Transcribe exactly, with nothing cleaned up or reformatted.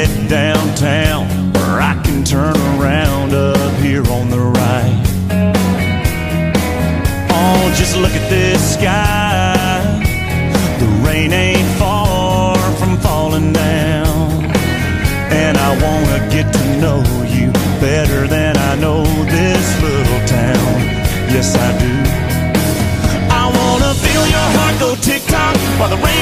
head downtown, or I can turn around up here on the right. Oh, just look at this sky. The rain ain't far from falling down. And I wanna get to know you better than I know this little town. Yes, I do. I wanna feel your heart go tick-tock while the rain